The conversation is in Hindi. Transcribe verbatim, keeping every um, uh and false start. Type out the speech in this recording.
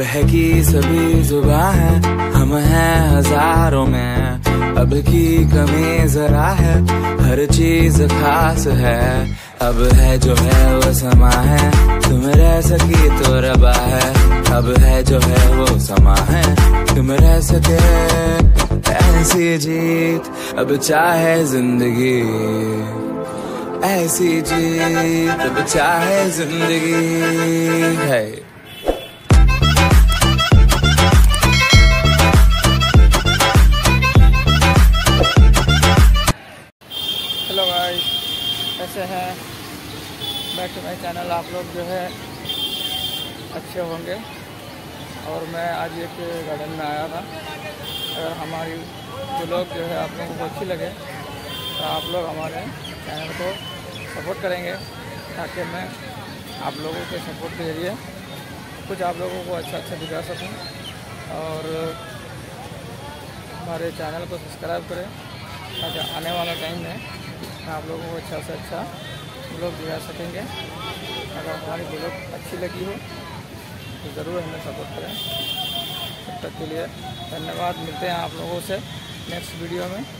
बहकी सभी जुबां है, हम हैं हजारों में, अब की कमी जरा है, हर चीज खास है। अब है जो है वो समा है, तुम रह सकी तो रबा है। अब है जो है वो समा है, तुम रह सके ऐसी जीत। अब चाहे जिंदगी ऐसी जीत, अब चाहे जिंदगी है। हेलो गाइस, कैसे हैं? Back to my channel. आप लोग जो है अच्छे होंगे। और मैं आज एक गार्डन में आया था। अगर हमारी ब्लॉग जो है आप लोगों को अच्छी लगे तो आप लोग हमारे चैनल को सपोर्ट करेंगे, ताकि मैं आप लोगों के सपोर्ट के जरिए कुछ आप लोगों को अच्छा अच्छा दिखा सकूं। और हमारे चैनल को सब्सक्राइब करें, ताकि आने वाला टाइम में आप लोगों को अच्छा से अच्छा ब्लॉग दिखा सकेंगे। अगर हमारी ब्लॉग अच्छी लगी हो तो ज़रूर हमें सपोर्ट करें। तब तक के लिए धन्यवाद। मिलते हैं आप लोगों से नेक्स्ट वीडियो में।